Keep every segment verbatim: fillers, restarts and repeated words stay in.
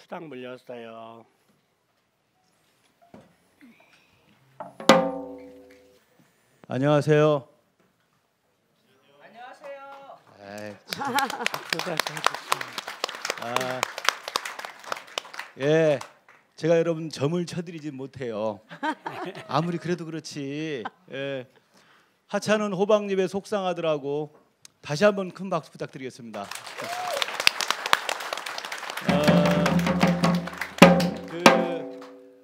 수당 물렸어요. 안녕하세요. 안녕하세요. 에이, 아, 예, 제가 여러분 점을 쳐드리진 못해요. 아무리 그래도 그렇지. 예, 하찮은 호박잎에 속상하더라고. 다시 한번 큰 박수 부탁드리겠습니다. 어, 그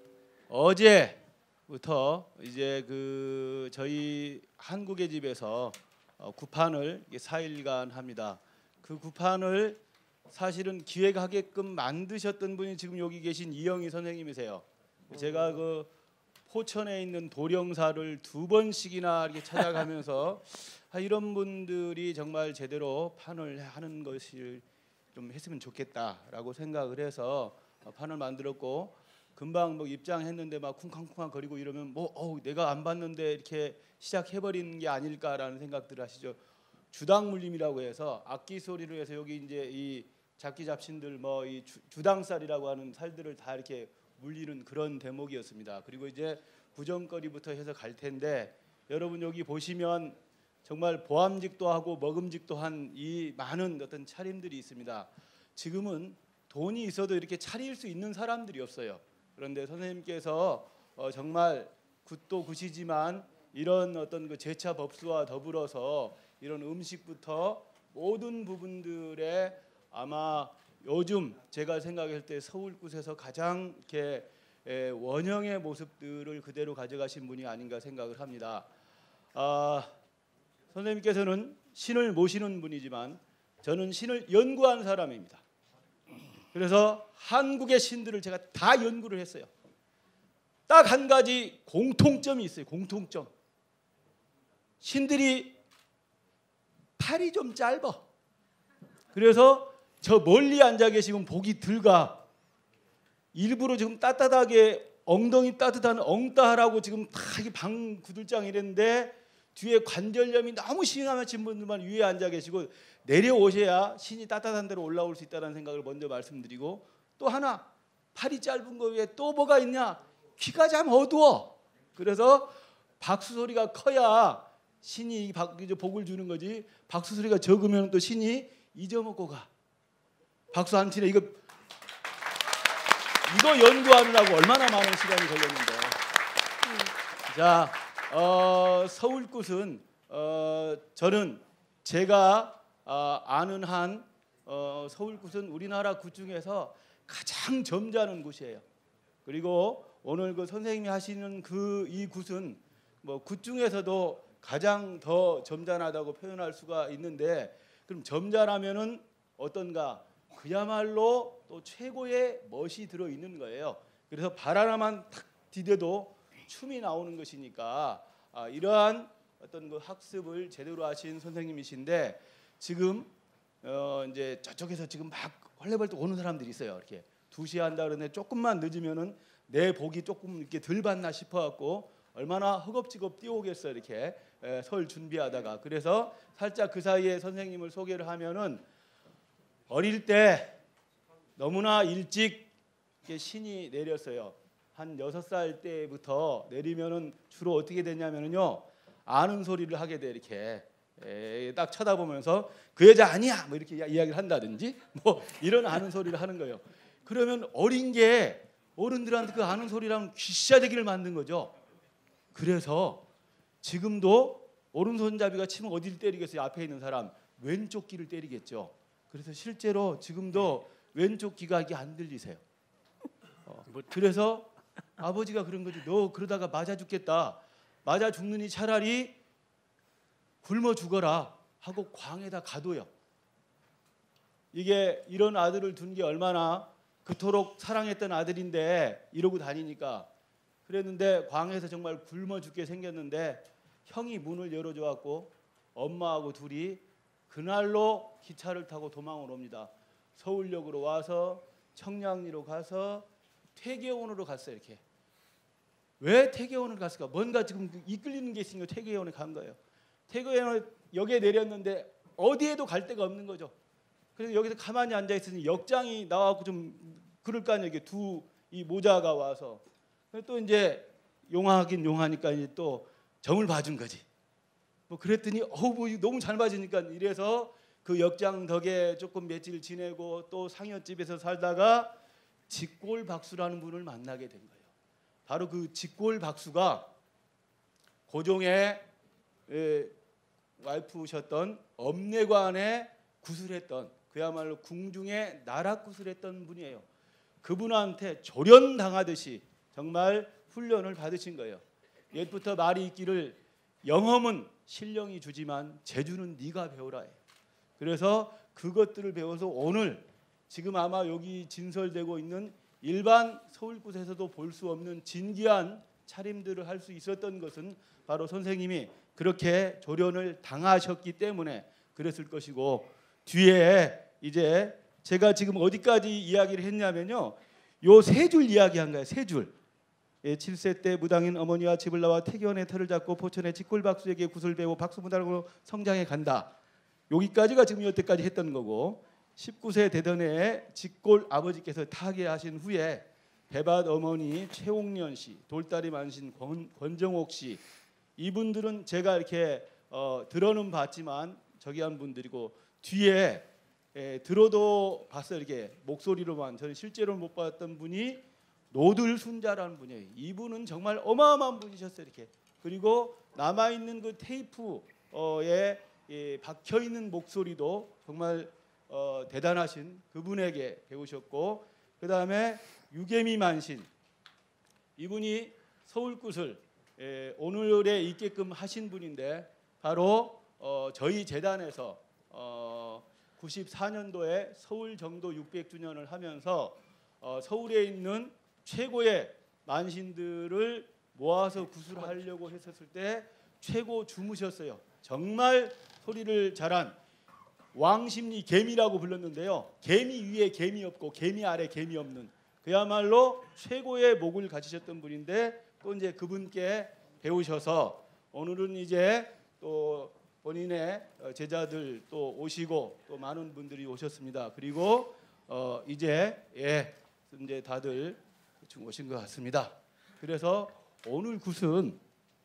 어제부터 이제 그 저희 한국의 집에서 어, 구판을 사 일간 합니다. 그 구판을 사실은 기획하게끔 만드셨던 분이 지금 여기 계신 이영희 선생님이세요. 제가 그 포천에 있는 도령사를 두 번씩이나 이렇게 찾아가면서 아, 이런 분들이 정말 제대로 판을 하는 것을 좀 했으면 좋겠다라고 생각을 해서 판을 만들었고, 금방 뭐 입장했는데 막 쿵쾅쿵쾅 거리고 이러면 뭐 어우 내가 안 봤는데 이렇게 시작해버리는 게 아닐까라는 생각들을 하시죠. 주당물림이라고 해서 악기 소리로 해서 여기 이제 이 잡기 잡신들 뭐 이 주당살이라고 하는 살들을 다 이렇게 물리는 그런 대목이었습니다. 그리고 이제 구정거리부터 해서 갈 텐데, 여러분 여기 보시면 정말 보암직도 하고 먹음직도 한 이 많은 어떤 차림들이 있습니다. 지금은 돈이 있어도 이렇게 차릴 수 있는 사람들이 없어요. 그런데 선생님께서 어 정말 굿도 굿이지만 이런 어떤 그 제차 법수와 더불어서 이런 음식부터 모든 부분들에 아마 요즘 제가 생각할 때 서울굿에서 가장 이렇게 원형의 모습들을 그대로 가져가신 분이 아닌가 생각을 합니다. 아, 선생님께서는 신을 모시는 분이지만 저는 신을 연구한 사람입니다. 그래서 한국의 신들을 제가 다 연구를 했어요. 딱 한 가지 공통점이 있어요. 공통점. 신들이 팔이 좀 짧아. 그래서 저 멀리 앉아 계시면 보기 들가 일부러 지금 따뜻하게 엉덩이 따뜻한 엉따하라고 지금 다 방 구들장 이랬는데 뒤에 관절염이 너무 심하신 분들만 위에 앉아 계시고 내려오셔야 신이 따뜻한 데로 올라올 수 있다는 생각을 먼저 말씀드리고, 또 하나 팔이 짧은 거 위에 또 뭐가 있냐? 귀가 참 어두워. 그래서 박수 소리가 커야 신이 복을 주는 거지, 박수 소리가 적으면 또 신이 잊어먹고 가. 박수 안 치네. 이거 이거 연구하느라고 얼마나 많은 시간이 걸렸는데. 자, 어, 서울굿은 어, 저는 제가 어, 아는 한 어, 서울굿은 우리나라 굿 중에서 가장 점잖은 굿이에요. 그리고 오늘 그 선생님이 하시는 그 이 굿은 뭐 굿 중에서도 가장 더 점잖하다고 표현할 수가 있는데, 그럼 점잖하면은 어떤가? 그야말로 또 최고의 멋이 들어 있는 거예요. 그래서 발 하나만 탁 디뎌도 춤이 나오는 것이니까 아, 이러한 어떤 그 학습을 제대로 하신 선생님이신데, 지금 어 이제 저쪽에서 지금 막 헐레벌떡 오는 사람들이 있어요. 이렇게 두 시에 한다 그러는데 조금만 늦으면은 내 복이 조금 이렇게 덜 받나 싶어갖고 얼마나 허겁지겁 뛰어오겠어요. 이렇게 에, 설 준비하다가. 그래서 살짝 그 사이에 선생님을 소개를 하면은, 어릴 때 너무나 일찍 신이 내렸어요. 한 여섯 살 때부터 내리면은 주로 어떻게 되냐면요, 아는 소리를 하게 돼. 이렇게 에이, 딱 쳐다보면서 그 여자 아니야 뭐 이렇게 이야기를 한다든지 뭐 이런 아는 소리를 하는 거예요. 그러면 어린 게 어른들한테 그 아는 소리랑 귀싸대기를 만든 거죠. 그래서 지금도 오른손잡이가 치면 어디를 때리겠어요? 앞에 있는 사람 왼쪽 귀를 때리겠죠. 그래서 실제로 지금도 왼쪽 귀가 이게 안 들리세요. 어, 그래서 아버지가 그런 거지. 너 그러다가 맞아 죽겠다. 맞아 죽느니 차라리 굶어 죽어라 하고 광에다 가둬요. 이게 이런 아들을 둔 게 얼마나 그토록 사랑했던 아들인데 이러고 다니니까. 그랬는데 광에서 정말 굶어 죽게 생겼는데 형이 문을 열어줘갖고 엄마하고 둘이 그날로 기차를 타고 도망을 옵니다. 서울역으로 와서 청량리로 가서 퇴계원으로 갔어요. 이렇게. 왜 퇴계원을 갔을까? 뭔가 지금 이끌리는 게 있으니까 퇴계원에 간 거예요. 퇴계원을 역에 내렸는데 어디에도 갈 데가 없는 거죠. 그래서 여기서 가만히 앉아 있으니 역장이 나와갖고 좀 그럴 거 아니에요. 이게 두 이 모자가 와서 또 이제 용하긴 용하니까 이제 또 점을 봐준 거지. 뭐 그랬더니 어우 뭐 너무 잘 맞으니까 이래서 그 역장 덕에 조금 며칠 지내고 또 상여집에서 살다가 직골 박수라는 분을 만나게 된 거예요. 바로 그 직골 박수가 고종의 에, 와이프셨던 엄내관에 구슬했던 그야말로 궁중에 나락 구슬했던 분이에요. 그분한테 조련당하듯이 정말 훈련을 받으신 거예요. 옛부터 말이 있기를 영험은 신령이 주지만 재주는 네가 배우라 해요. 그래서 그것들을 배워서 오늘 지금 아마 여기 진설되고 있는 일반 서울굿에서도 볼 수 없는 진귀한 차림들을 할 수 있었던 것은 바로 선생님이 그렇게 조련을 당하셨기 때문에 그랬을 것이고, 뒤에 이제 제가 지금 어디까지 이야기를 했냐면요, 요 세 줄 이야기한 거예요. 세 줄. 예, 칠 세 때 무당인 어머니와 집을 나와 태교원의 털을 잡고 포천의 직골박수에게 굿을 배우고 박수무당으로 성장해 간다. 여기까지가 지금 여태까지 했던 거고, 십구 세 되던 해에 직골 아버지께서 타계하신 후에 배밭 어머니 최옥련 씨, 돌다리 만신 권, 권정옥 씨, 이분들은 제가 이렇게 어, 들어는 봤지만 저기 한 분들이고, 뒤에 예, 들어도 봤어요. 이렇게 목소리로만. 저는 실제로 못 봤던 분이 노들순자라는 분이에요. 이분은 정말 어마어마한 분이셨어요. 이렇게. 그리고 남아 있는 그 테이프에 예, 박혀 있는 목소리도 정말 어, 대단하신 그분에게 배우셨고, 그 다음에 유계미 만신, 이분이 서울굿을 예, 오늘에 있게끔 하신 분인데 바로 어, 저희 재단에서 어, 구십사 년도에 서울 정도 육백 주년을 하면서 어, 서울에 있는 최고의 만신들을 모아서 구술하려고 했었을 때 최고 주무셨어요. 정말 소리를 잘한 왕십리 개미라고 불렀는데요. 개미 위에 개미 없고 개미 아래 개미 없는 그야말로 최고의 목을 가지셨던 분인데, 또 이제 그분께 배우셔서 오늘은 이제 또 본인의 제자들 또 오시고 또 많은 분들이 오셨습니다. 그리고 어 이제 예 이제 다들 지금 오신 것 같습니다. 그래서 오늘 굿은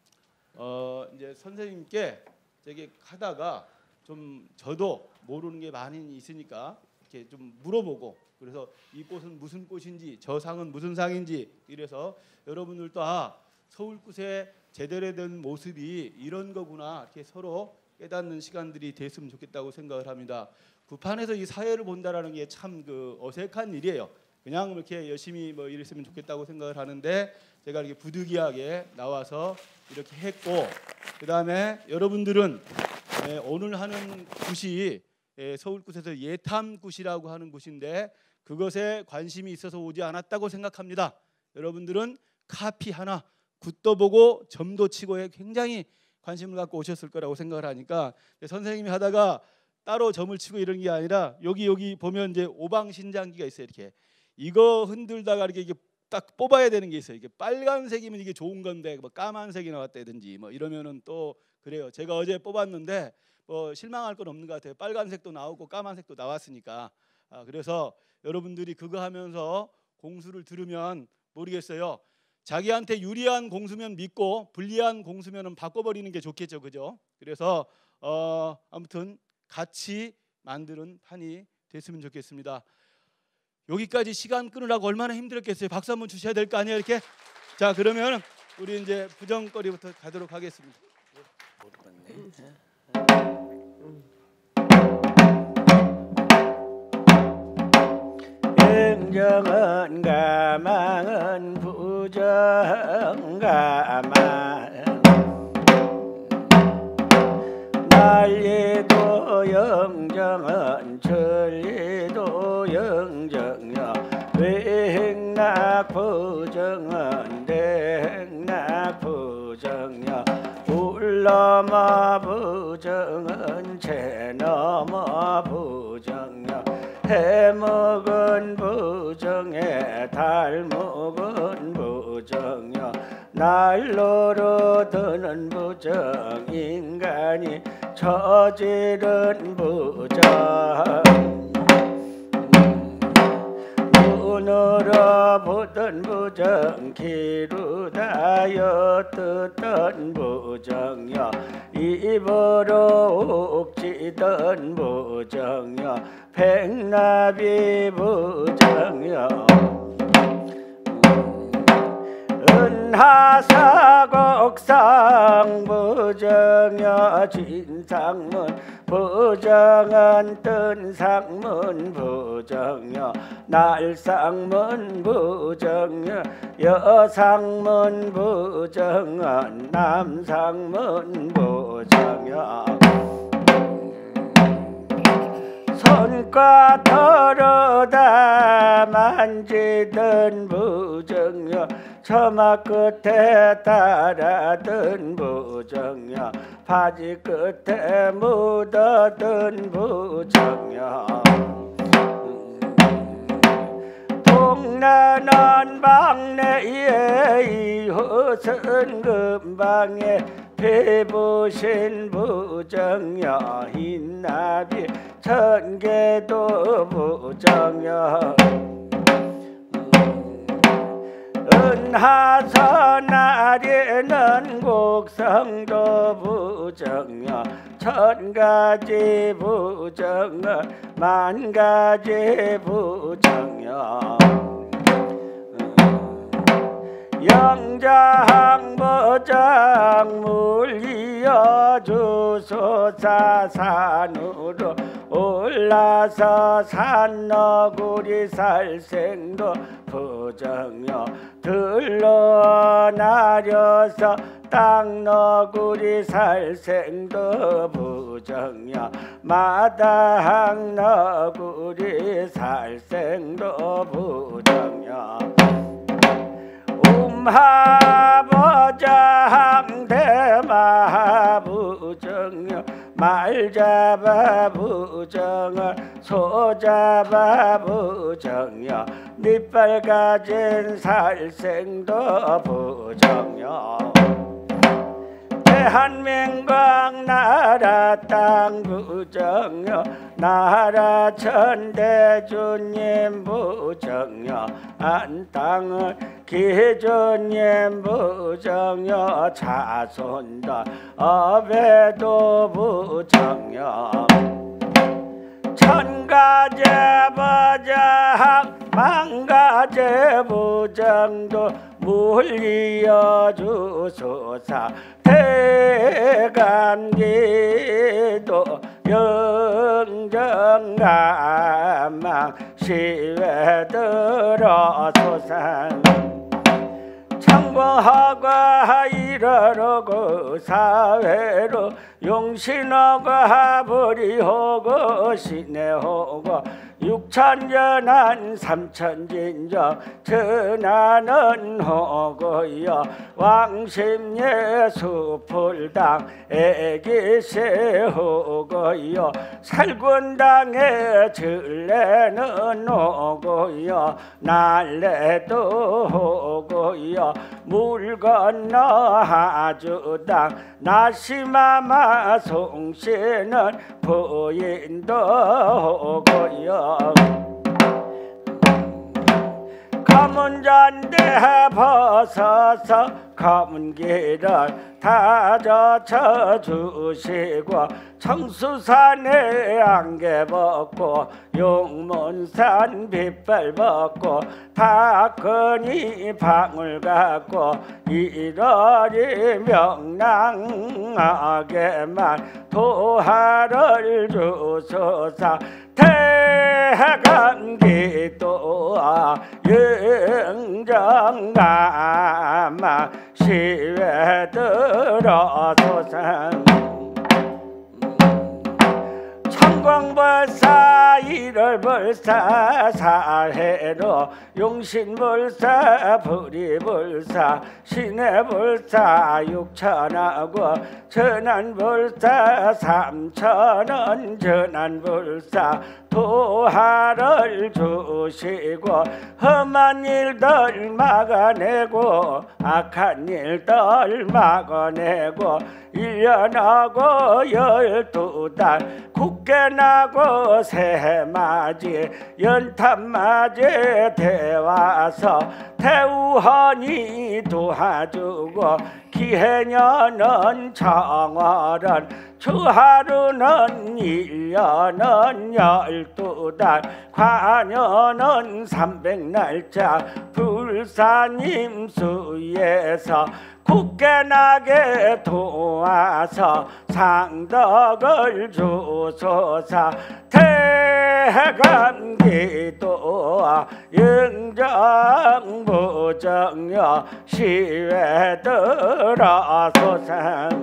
어 이제 선생님께 되게 하다가 좀 저도 모르는 게 많이 있으니까 이렇게 좀 물어보고, 그래서 이 꽃은 무슨 꽃인지 저 상은 무슨 상인지, 이래서 여러분들도 아 서울굿의 제대로 된 모습이 이런 거구나 이렇게 서로 깨닫는 시간들이 됐으면 좋겠다고 생각을 합니다. 구판에서 이 사회를 본다라는 게 참 그 어색한 일이에요. 그냥 이렇게 열심히 뭐 이랬으면 좋겠다고 생각을 하는데 제가 이렇게 부득이하게 나와서 이렇게 했고, 그 다음에 여러분들은 예, 오늘 하는 굿이 예, 서울굿에서 예탐굿이라고 하는 굿인데 그것에 관심이 있어서 오지 않았다고 생각합니다. 여러분들은 카피 하나 굿도 보고 점도 치고에 굉장히 관심을 갖고 오셨을 거라고 생각을 하니까, 선생님이 하다가 따로 점을 치고 이런 게 아니라 여기 여기 보면 이제 오방신장기가 있어요. 이렇게 이거 흔들다가 이렇게, 이게 딱 뽑아야 되는 게 있어요. 이게 빨간색이면 이게 좋은 건데 뭐 까만색이 나왔다든지 뭐 이러면은 또 그래요. 제가 어제 뽑았는데 뭐 실망할 건 없는 것 같아요. 빨간색도 나오고 까만색도 나왔으니까. 아, 그래서 여러분들이 그거 하면서 공수를 들으면 모르겠어요. 자기한테 유리한 공수면 믿고 불리한 공수면은 바꿔버리는 게 좋겠죠, 그죠? 그래서 어, 아무튼 같이 만드는 판이 됐으면 좋겠습니다. 여기까지 시간 끊으라고 얼마나 힘들었겠어요. 박수 한번 주셔야 될 거 아니에요, 이렇게. 자, 그러면 우리 이제 부정거리부터 가도록 하겠습니다. eng정은 가망은 부정가망, 난리도 영정은 천리도 영정여, 외행락 부정은 대행락 부정여, 울넘어 부정은 채넘어 부정여, 해먹은 부정에 달먹은 부정여, 날로로 드는 부정 인간이 저지른 부정, 눈으로 보던 부정 기루다여 듣던 부정여 입으로 욱지던 부정여 백나비 부정여 은하사곡상 부정여 진상문 부정한 뜬상문 부정여 날상문 부정여 여상문 부정한 남상문 부정여 손과 털어다 만지던 부정여 처마 끝에 따라던 부정여 바지 끝에 묻어던 부정여 동나는 방내에 이웃은 금방에 배부신 부정여 흰나비 천개도 부정여 은하선아리는 곡성도 부정여 천가지 부정여 만가지 부정여 영장 부정 물이여 주소사 산으로 올라서 산너구리 살생도 부정여 들러 나려서 땅너구리 살생도 부정여 마당 너구리 살생도 부정여 um하보장 대마부정여 말잡아 부정여 소잡아 부정여 니빨 가진 살생도 부정여 대한민국 나라 땅 부정여 나라 천대주님 부정여 안 땅을 기주님 부정여 자손다 어배도 부정여 천가제 부정 만가제 부정도 물리여 주소사 대감기도 영정가망 시외 들어소상 창공하고 이러고 사회로 용신하고 하부리하고 시내하고 육천전한 삼천진정 전하는 호고여 왕심예 수풀당 애기세호고여 살군당에 들레는 호고여 날래도 호고여 물 건너 하주당 나시마마 송씨는 부인도 호고여 검은잔대 벗어서 검은 길을 다 젖혀 주시고 청수산에 안개 벗고 용문산 빗발 벗고 닭근이 방울 갖고 일월이 명랑하게만 도하를 주소서 대감기도와 영정가마 시외 들어소상 천광벌사 일월벌사 사해로 용신벌사 부리벌사 시내벌사 육천하고 전안벌사 삼천원 전안벌사 도하를 주시고 험한 일들 막아내고 악한 일들 막아내고 일 년하고 열두 달 굳게 나고 새해맞이 연탄맞이 대와서 태우하니 도와주고 기해년은 정월은 주하루는 일 년은 열두 달 과년은 삼백날짜 불사님 수에서 굳게 나게 도와서 상덕을 주소서 태감기도 영정부정여 시외 들어소상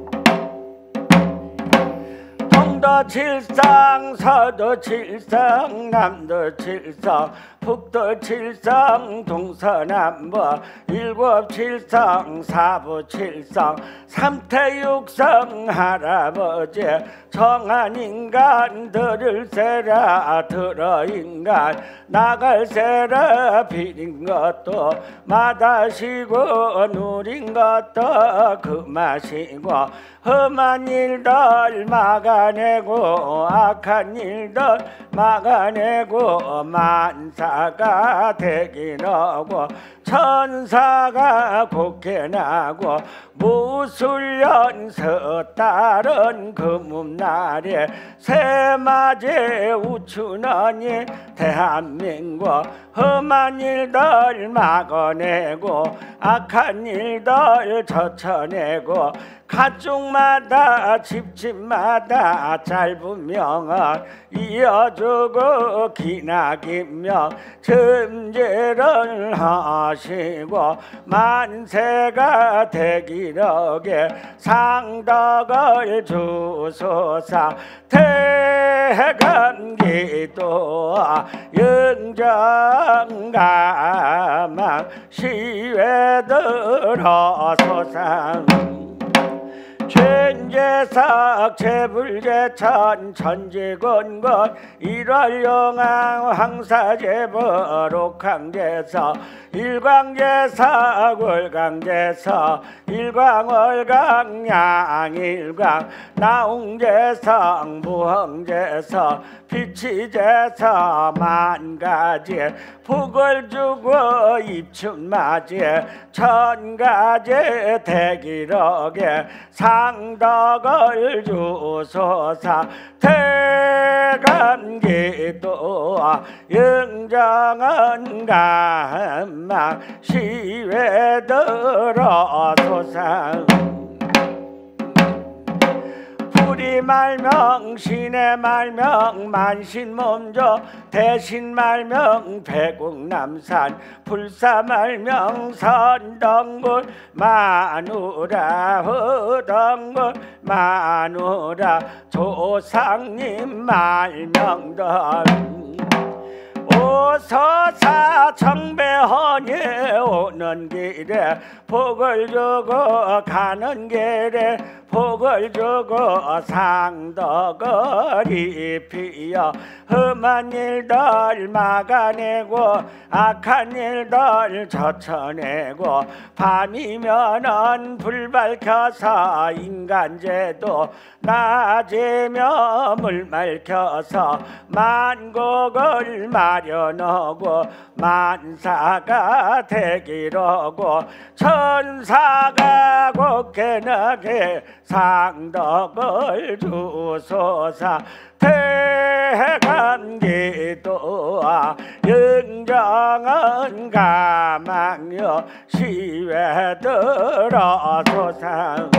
동도 칠성 서도 칠성 남도 칠성 북도 칠성 동서남북 일곱 칠성 사부 칠성 삼태육성 할아버지 정한 인간들을 세라 들어 인간 나갈 세라 비린 것도 마다시고 누린 것도 그 마시고 험한 일들 막아내고 악한 일들 막아내고 만사가 되긴 하고 천사가 곱게 나고 무술연서 따른 금음날에 새맞이 우추너니 대한민국 험한 일들 막아내고 악한 일들 젖혀내고 가족마다 집집마다 짧은 명을 이어주고 기나긴 첨제를 하시고 만세가 되기러게 상덕을 주소서 태감기도 영정가망 시외 들어소상 천재석 재불재천 천지곤곤 일월영왕 황사재벌 옥황제서 일광제석 월광제서 일광월광 양일광 나홍제석 무흥제석 비치제서 만가지 복을 주고 입춘맞이 천가지 대기록에 상덕을 주소서 태감기도 영정은 감망 시외 들어소상 불이 말명 신의 말명 만신몸조 대신 말명 백국남산 불사 말명 선덕물 마누라 허덕물 마누라 조상님 말명들 오서사 청배헌이 오는 길에 복을 주고 가는 길에 복을 주고 상덕을 입히여 험한 일들 막아내고 악한 일들 젖혀내고 밤이면은 불 밝혀서 인간제도 낮이면 물 맑혀서 만국을 마련하고 만사가 되기로고 천사가 곱게 나게 상덕을 주소서 태감기도 영정은 가망여 시외 들어소상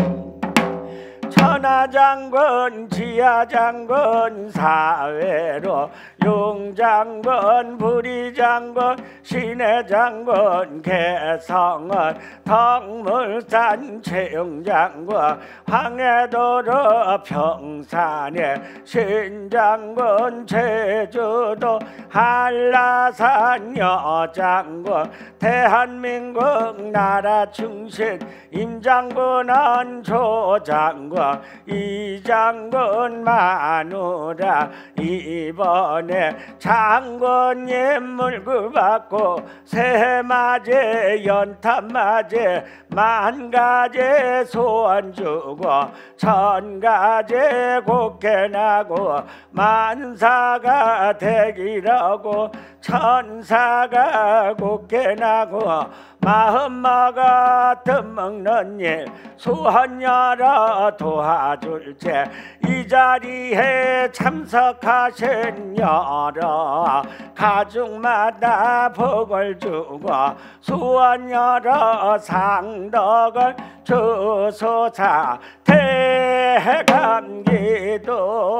천하장군 지하장군 사회로 용장군 부리장군 신해장군 개성은 덕물산 채용장군 황해도로 평산에 신장군 제주도 한라산 여장군 대한민국 나라 충신 임장군은 조장군 이 장군 마누라 이번에 장군님 물고 받고 새맞이 연탄맞이 만가지 소원 주고 천가지 곱게 나고 만사가 되기라고 천사가 곱게 나고 마음마가 뜻먹는 일 수헌여러 도와줄지 이 자리에 참석하신 여러 가족마다 복을 주고 수헌여러 상덕을 주소사 대감기도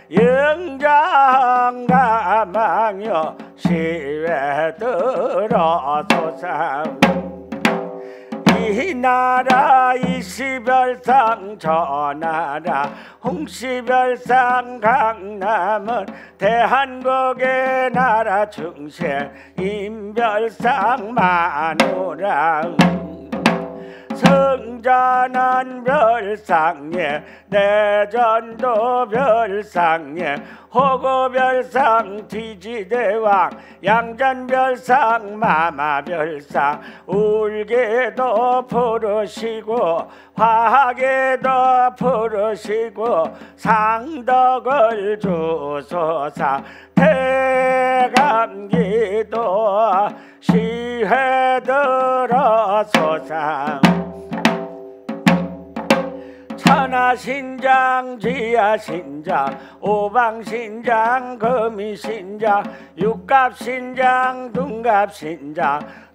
영장가망여 시외 들어소상 이 나라 이시별상 저 나라 홍시별상 강남은 대한국의 나라 중심 인별상 마누라 성전은 별상예 내전도 별상예 호고별상 뒤지대왕 양전별상 마마별상 울게도 부르시고 화하게도 부르시고 상덕을 주소사 대감기도 시회 들어소상 천하신장 지하신장 오방신장 거미신장 육갑신장 둔갑신장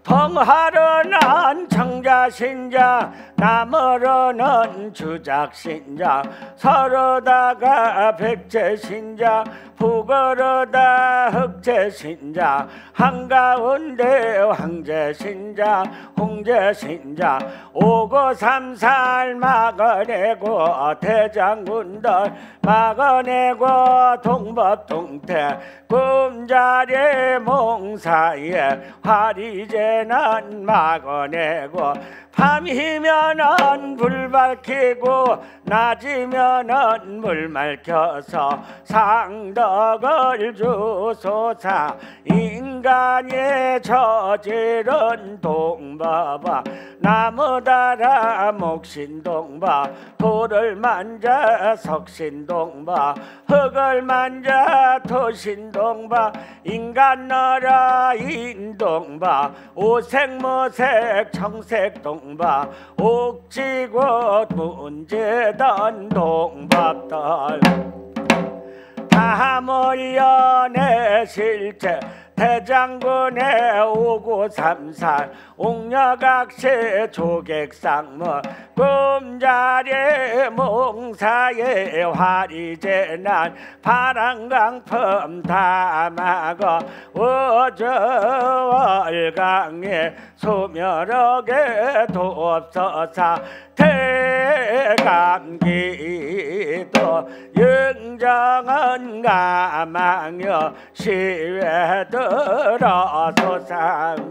동하로는 청자신장 남으로는 주작신장 서로다가 백제신장 북으로다 흑제신장 한가운데 황제신장 홍제신장 오고삼살 막아내고 대장군들 막아내고 동법동태 꿈자리 몽사에 화리제는 막아내고 밤이면은 불 밝히고 낮이면은 물 맑혀서 상덕을 주소사 인간의 저지른 동바바 나무다라 목신동바 돌을 만자 석신동바 흙을 만자 토신동바 인간 너라 인동바 오색모색 청색동 바 옥지고 문제던 동밥들 다 몰려 내 실제 대장군의 오구삼살 옥녀각시 조객상무 꿈자리 몽사에 화리제난 파랑강품 담아고 우주월강에 소멸하게 도없어사 대감기도 영정은 가망여 시외 들어소상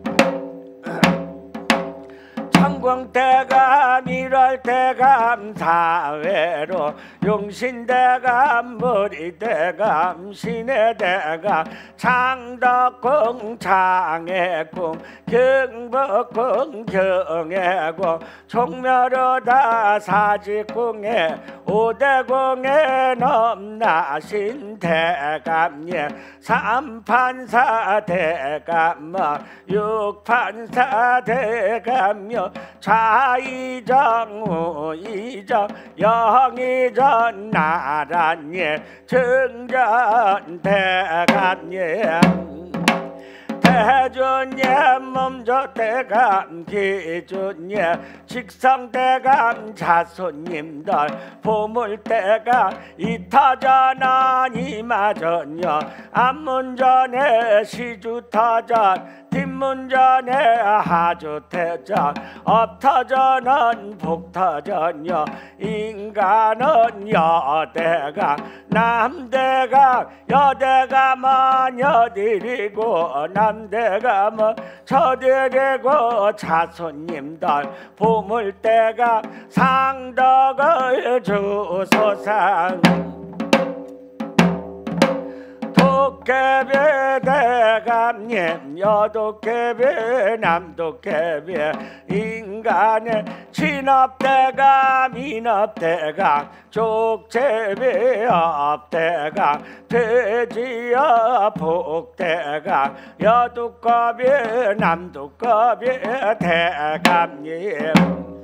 천공대감 일월대감 사회로 용신대감 머리대감 신의대감 창덕궁 창해궁 경복궁 경해궁 총묘로다 사직궁에 오대궁에 넘나신 대감예 삼판사 대감마 육판사 대감여 좌이정 우이정 영이정 나란예 정전 대감예 대준예 몸조대감 기준예 직성대감 자손님들 보물대감 이타전은 이마전요 안문전에 시주타전 뒷문전에 하주태전 업터전은 북터전요 인간은 여대강 남대강 여대강은 여디리고 남대강은 저디리고 자손님들 보물대강 상덕을 주소상 도깨비 대감님 여도깨비 남도깨비 인간의 진업대감 인업대감 족제비 업대감 돼지여 복대감 여두꺼비 남두꺼비 대감님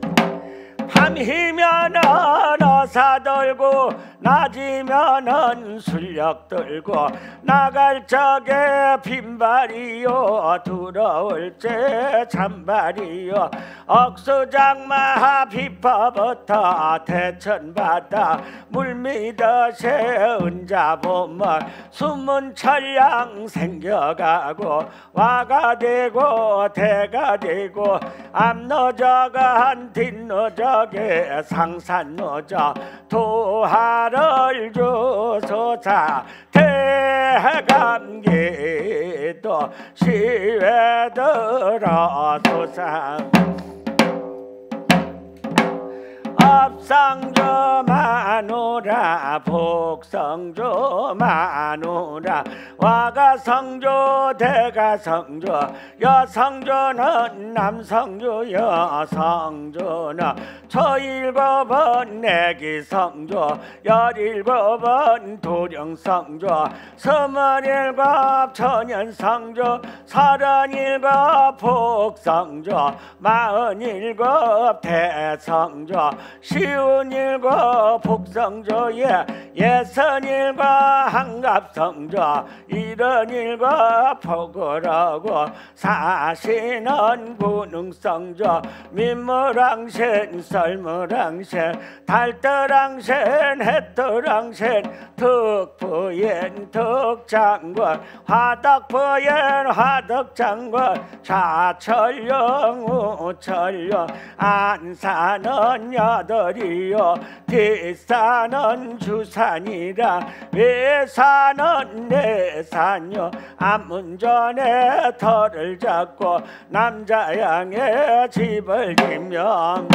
밤이면은 어사 들고 낮이면은 술력 들고 나갈 적에 빈발이요 들어올 때 잔발이요 억수장마 비퍼부터 대천바다 물밑에 은자보면 숨은 철량 생겨가고 와가 되고 대가 되고 앞너저가 한 뒷너저게 상산너저 도하를 주소사 대감기도 시외 들어소상 업상조 마누라 복성조 마누라 와가성조 대가성조 여성조는 남성조 여성조는 초일곱은 내기성조 열일곱은 도령성조 스물일곱 천연성조 서른일곱 복성조 마흔일곱 대성조 시운일곱 복성조에 예선일곱 한갑성조 일흔일곱 포고라고 사시는 군웅성조 민무랑신 썰무랑신 달떠랑신 해떠랑신 득부인 득장군 화덕부인 화덕장군 좌철령 우철령 안산은 여덟이요 뒷산은 주산이라 외산은 내산요 안문전에 털을 잡고 남자양의 집을 지면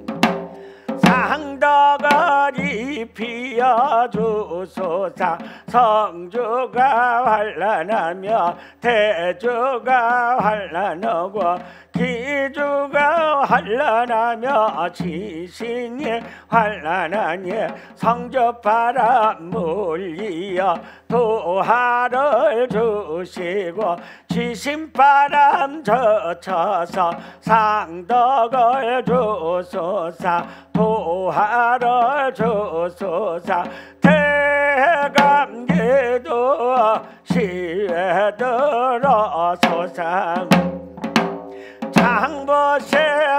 상덕을 입히어 주소사 성주가 환란하며 대주가 환란하고 기주가 환란하며 지신이 환란하니 성주바람 물리어 도하를 주시고 지신바람 젖혀서 상덕을 주소사 도하를 주소사 대감기도 시에 들어소상 장보세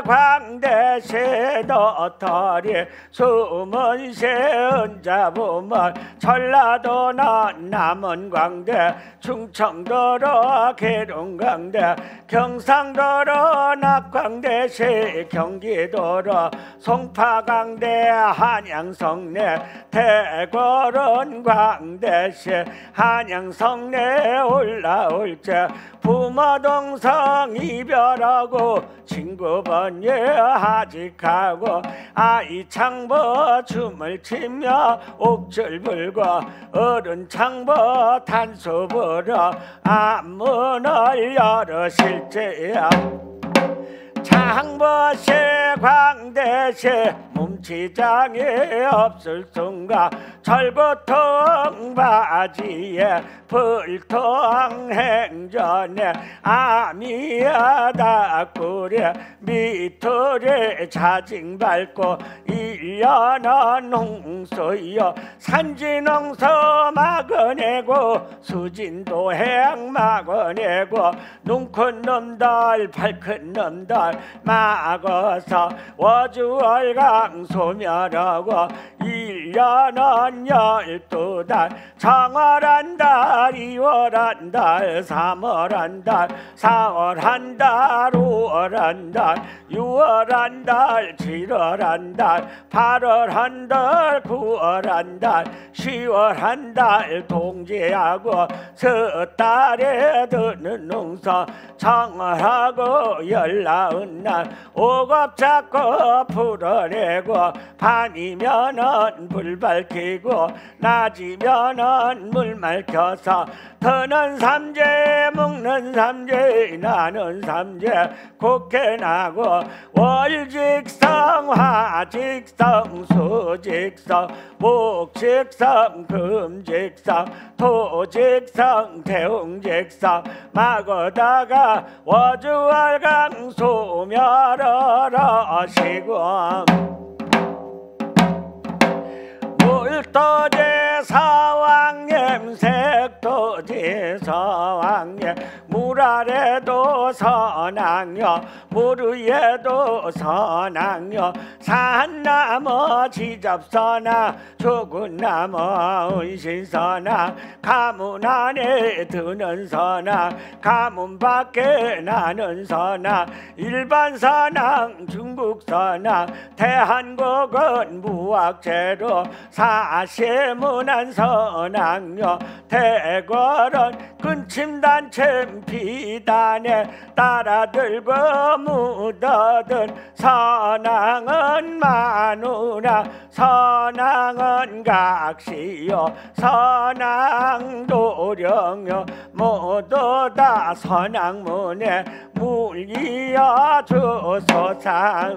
광대세 도토리 수문세 은자부문 전라도는 남원광대 충청도로 계룡광대 경상도로 낙광대시 경기도로 송파광대 한양성내 대구는 광대시 한양성내 올라올 때 부모동성 이별하고 친구 번예 하직하고 아이 창보 춤을 치며 옥절 불고 어른 창보 단수 불어 앞문을 열으실지야 장보시 광대시 몸치장이 없을 순간 철보통 바지에 불통 행전에 아미야 닭구리 밑으로 자징 밟고 일년은 홍소여 산진홍소 막아내고 수진도 행 막아내고 눈 큰 놈들 발 큰 놈들 막아서 워주월강 소멸하고 일년은 일년 열두 달 정월 한 달, 이월 한 달, 삼월 한 달, 사월 한 달, 오월 한 달, 유월 한 달, 칠월 한 달, 팔월 한 달, 구월 한 달, 시월 한 달 동지하고 섣달에 드는 농사 정월하고 열나은 날 오겁 잡고 풀어내고 밤이면은 불 밝히고 낮이면은 물 맑혀서 터는 삼재 먹는 삼재 나는 삼재 곱게 나고 월직성 화직성 수직성 목직성 금직성 토직성 대웅직성 마고다가 워주월강 소멸하시고 물도제 서왕님 색도제 서왕님 물 아래도 선왕여 물 위에도 선왕여 산나무 지잡서나 죽은 나무 은신서나 가문 안에 드는 서나 가문 밖에 나는 서나 일반 선왕 중국 선왕 대한국은 무학제로 사시문안 선왕여 대궐은 근침단체 비단에 따라들고 묻어든 선왕은 마누라 선왕은 각시요 선왕 도령요 모두 다 선왕문에 물이어 주소상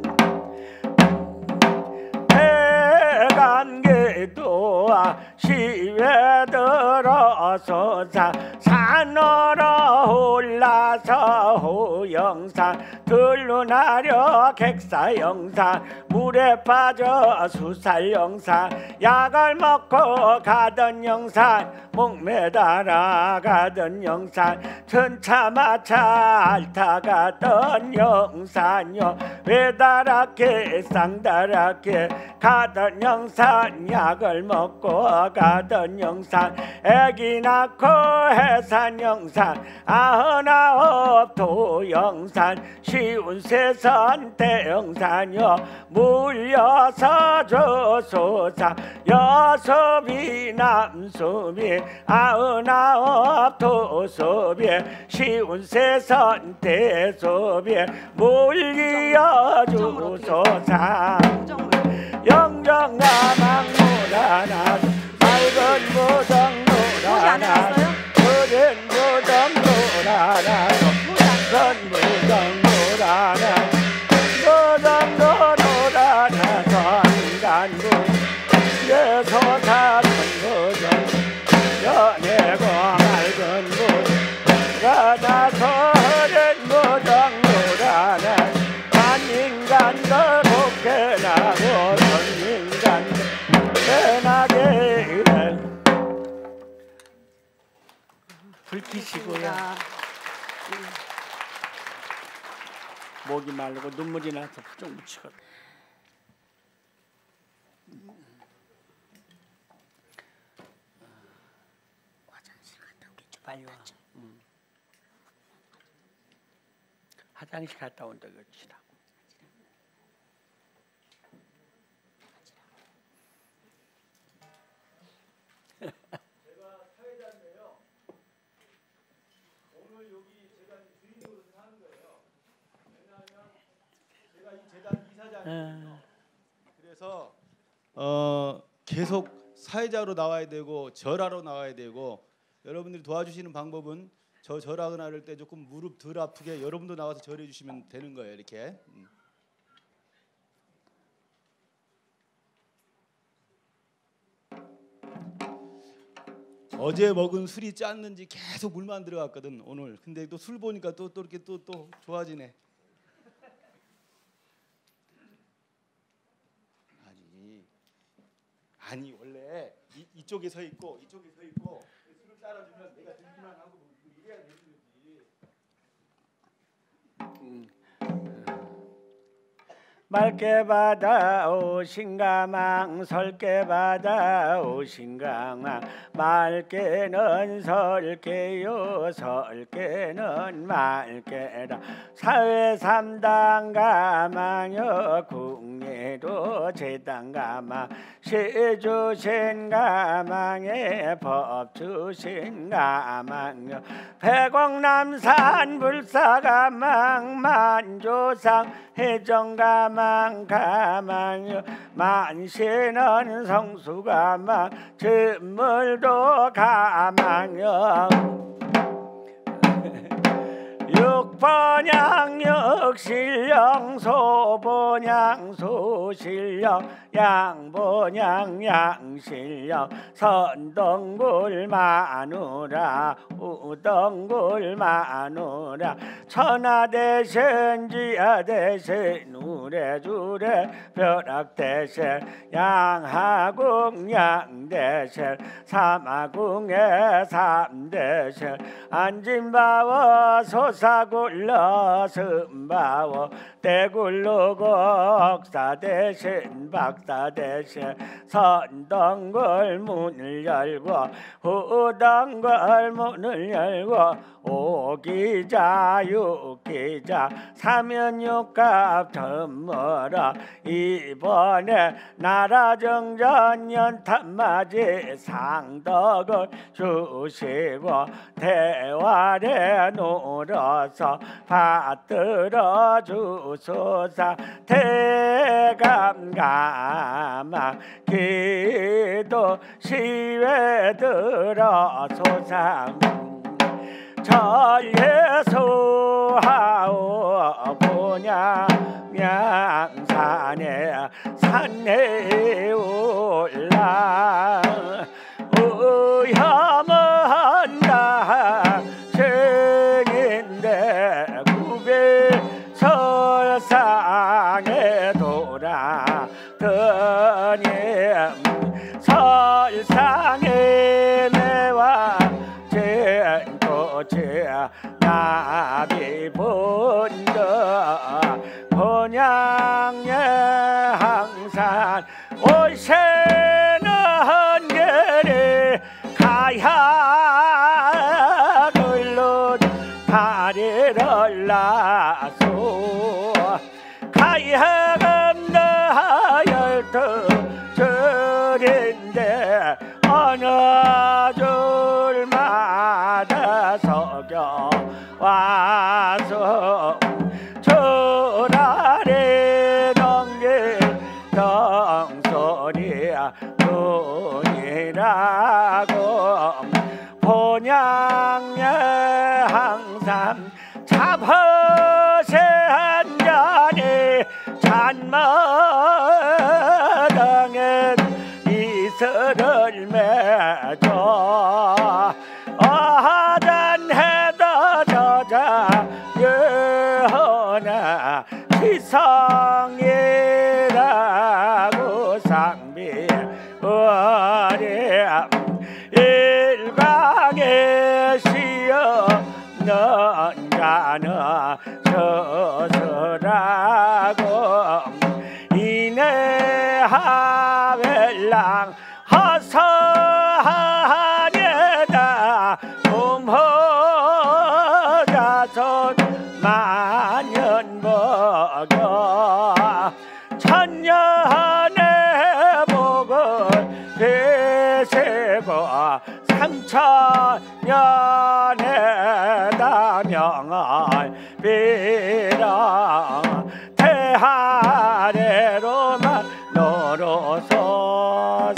대간계도 시외 들어서자 산으로 올라서 호영산 들루나려 객사영산 물에 빠져 수살영산 약을 먹고 가던 영산 목매달아 가던 영산 천차마차 앓다 가던 영산요 외다랗게 쌍다랗게 가던 영산 약을 먹고 가던 영산 애기 낳고 해산 영산 아흔아홉 도영산 쉬운 세선 대영산요 물려서 조소사 여섭이 남섭이 아흔아홉 도섭이 쉬운 세선 대섭이 물리어 조소사 영정나망노라나 맑은 무정노라나 푸른 무정노라나 큰 무정노라나 무정노라나 전간무 예소사 천무정 연애고 맑은 무라나 서른 무정노라나 만인간들 곱게 나고 선인간들 편하게 불 켜시고요. 목이 마르고 눈물이 나서 좀 묻히거든. 화장실 갔다 오겠죠. 빨리 와. 응. 화장실 갔다 온다 그러시라고. 제가 사회자인데요. 오늘 여기 제가 주인으로 사는 거예요. 왜냐하면 제가 이 재단 이사장이거든요. 그래서 어, 계속 사회자로 나와야 되고 절하러 나와야 되고 여러분들이 도와주시는 방법은 저 절하거나 할 때 조금 무릎 덜 아프게 여러분도 나와서 절해 주시면 되는 거예요. 이렇게. 음. 어제 먹은 술이 짰는지 계속 물만 들어갔거든 오늘. 근데 또 술 보니까 또 또 이렇게 또 또 좋아지네. 아니 아니 원래 이, 이쪽에 서 있고 이쪽에 서 있고 술을 따라주면 내가 들기만 하고 이래야 되는 거지. 음. 맑게 받아오신가 망설게 받아오신가 맑게는 설게요 설게는 맑게라 사회 삼당 가망여 국리도 재단 가망 시 주신 가망에 법 주신 가망여 백옥남산 불사가망 만조상 해정가망 가망여 만신은 성수가망 진물도 가망여 육번양 육실령 소번양 소실령 양번양 양실령 선덩굴 마누라 우덩굴 마누라 천하대신 지하대신 우레주레 벼락대신 양하궁 양대신 삼하궁의 삼대신 안진바워 소사굴러 승바워 대굴르고 억사대신 박사대신 선덩굴 문을 열고 후덩굴 문을 열고 오기자 육기자 사면육갑 덤머라 이번에 나라정전 연탄맞이 상덕을 주시고 대활에 놀아서 받들어 주소서 대감가마 기도 시외 들어소상 전예수하오 보냐 명산에 산에 올라 의혐한다 증인데 구배 설상에 돌아더니 설상에 매와 나비 본다 본향에 항상 오세는 한결에 가야 글로 다리를 나서 가야 간다 열두 절인데 어느 줄마다 석여 와서 저라리 넘길 덩소리야 눈이라고 본향에 항상 잡허세 한 잔이 잔마당에 이슬을 맺어 어단해다 저자 여나 시성이라고 상비 어리암 일광에 시어 넌가는 저서라고 이내 하벨랑 허서하니다 um허자손 만년 먹여 천년의 복을 되세고 삼천년의 다명을 빌어 대하래로만 노로소서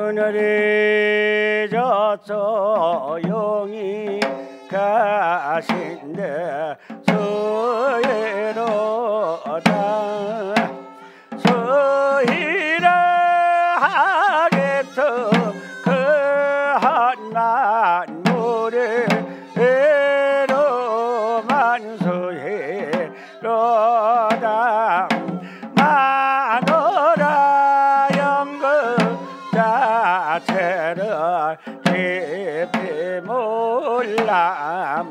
그늘이 저 조용히 가신데 수위로다 수위라하겠어 그 한만 무리로만 수위로다 마누라 연금 자체를 깊이 몰라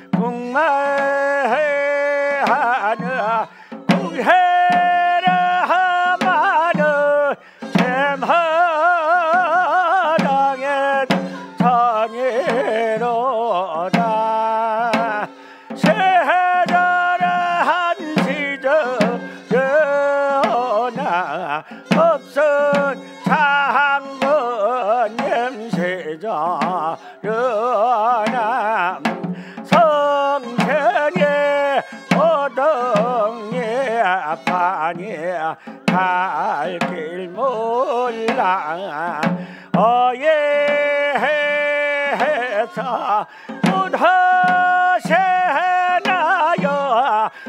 궁마하는 궁해라 하마는 잼하당에 천이로다 세자라 한시저 연하 없은 장군 냄새자 연함 성천에 오동에 판에 갈 길 몰라 어예해서 못하세나요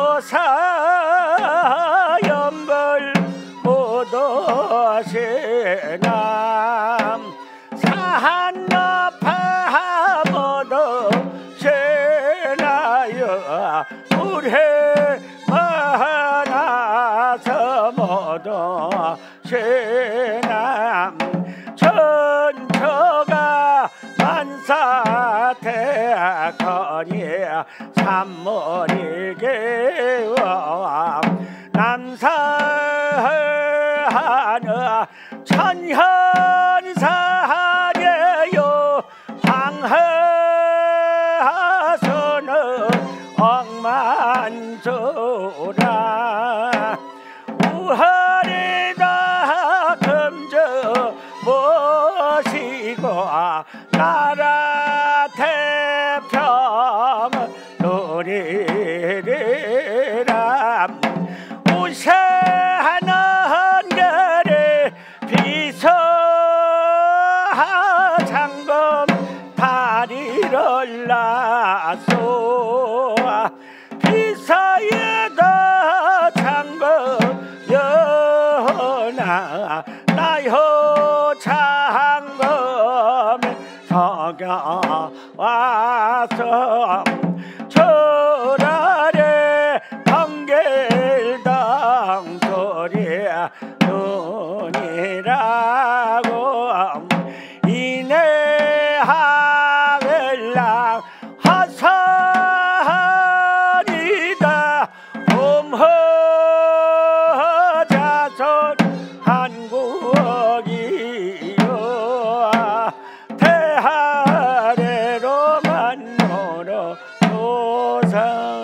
보사연벌 못하세나 산 높아 못하세나요 우리 만나서 못하세나 천처가 만사태거니 산머리게 남사하는 천현사하네요 황하서는 억만조라 우하리다 금저 모시고 나라 태평 노리리라 우세하는 결에 비서 장검 다리를 놨소 비서에다 장검 연하 나요 장검 석여 와서 철아래 번길당 소리 눈이라고 이내하벨랑 하산이다 봄허자손 한국이요 대하래로만 놀어 도상